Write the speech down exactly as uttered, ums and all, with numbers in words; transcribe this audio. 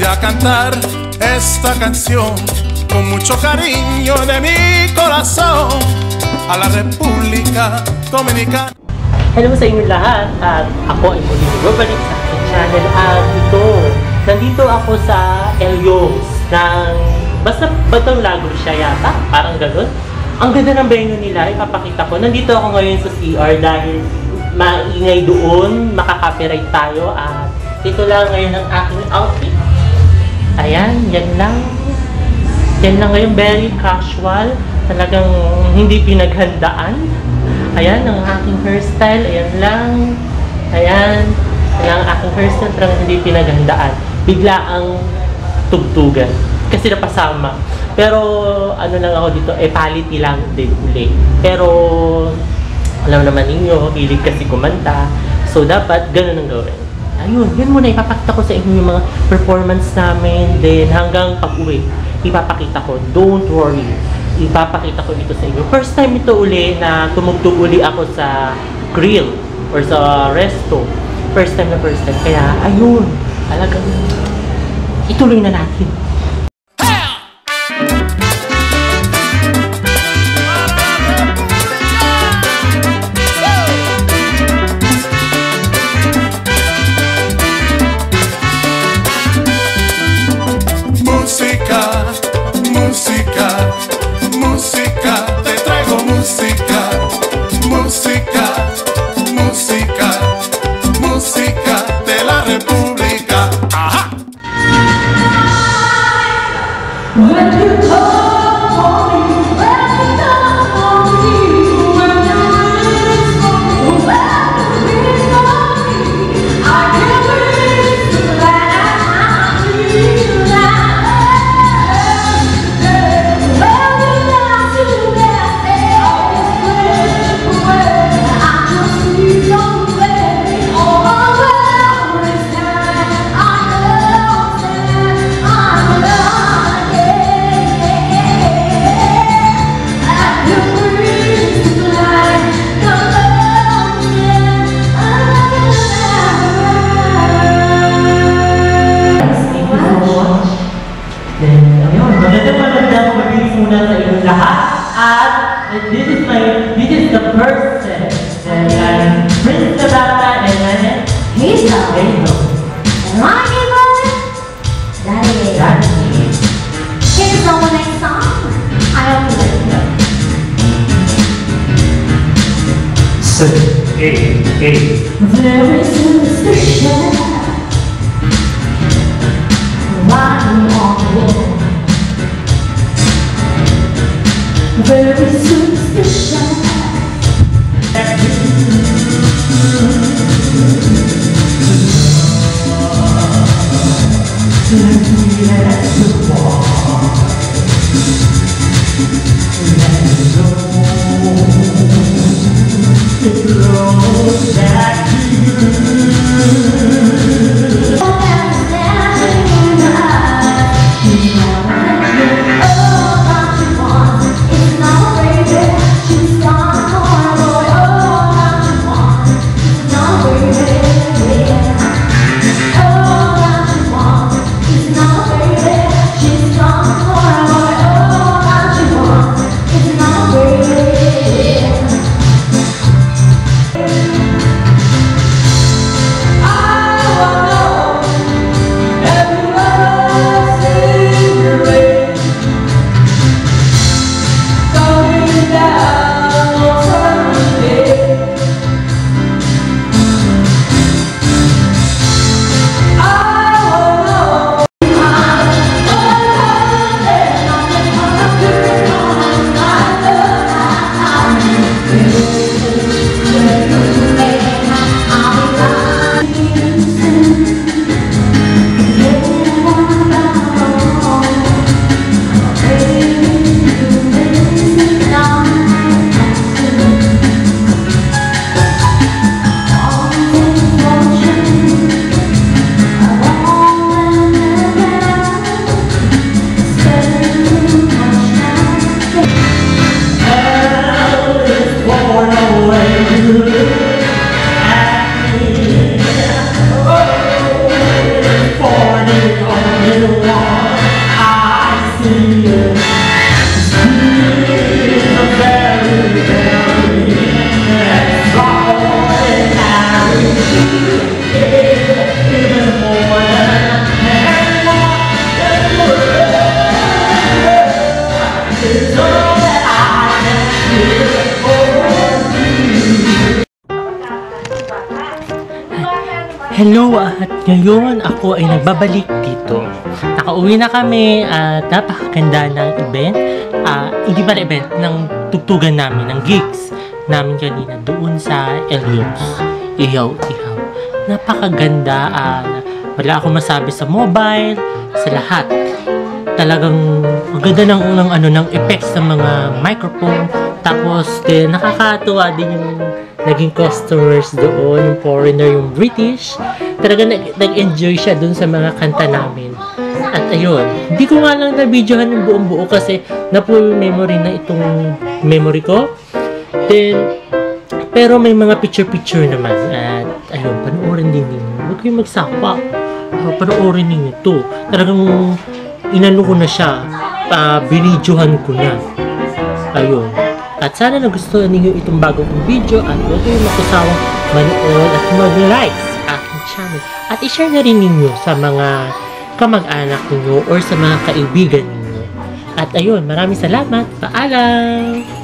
a cantar esta canción con mucho cariño de mi corazón a la República Dominicana. Hello sa inyo lahat at ako ay muling bumalik sa aking channel at ito, nandito ako sa Elios ng basta Batang Lago siya yata, parang gano'n. Ang ganda ng venue nila, ipapakita ko. Nandito ako ngayon sa C R dahil maingay doon, makaka-copyright tayo at ito lang ngayon ang aking outfit. Ayan, yan lang. Yan lang ngayon, very casual. Talagang hindi pinaghandaan. Ayan, ang aking hairstyle. Ayan lang. Ayan. Ayan ang aking hairstyle. Talagang hindi pinaghandaan. Bigla ang tugtugan. Kasi napasama. Pero, ano lang ako dito, eh, paliti lang din uli. Pero, alam naman ninyo, hilig kasi kumanta. So, dapat ganun ang gawin. Ayun, yun muna, ipapakita ko sa inyo yung mga performance namin. Then, hanggang pag-uwi, ipapakita ko. Don't worry. Ipapakita ko ito sa inyo. First time ito uli na tumugtog uli ako sa grill or sa resto. First time na first time. Kaya, ayun, talagang ituloy na natin. This is my, this is the person that I'm Prince Sabata and then Hazel. Hazel. And my neighbor, Daddy. Daddy. Here's our next song. I hope you like it. Seven, eight, eight. Very superstition. Riding on the wall. Very superstition. I Hello, at ngayon ako ay nagbabalik dito. Nakauwi na kami at napakaganda ng event. Uh, hindi pala event, ng tugtugan namin, ng gigs namin kanina doon sa Elios. Ihaw, ihaw. Napakaganda. Uh, wala akong masabi sa mobile, sa lahat. Talagang ang ganda ng, ng, ano, ng effects ng mga microphone. Tapos din, nakakatuwa din yung naging customers doon, yung foreigner, yung British. Talaga nag-enjoy siya doon sa mga kanta namin. At ayun, hindi ko nga lang na-videohan yung buong buo kasi na-full memory na itong memory ko. Then, pero may mga picture-picture naman. At ayun, panoorin din ninyo. Huwag kayong magsapa. Uh, panoorin ninyo ito. Talagang inano ko na siya. Uh, binidyohan ko na. Ayun. At sana nagustuhan ninyo itong bagong video at huwag kayong makusawang manood at mag-like sa aking channel. At i-share na rin ninyo sa mga kamag-anak ninyo or sa mga kaibigan ninyo. At ayun, maraming salamat. Paalam!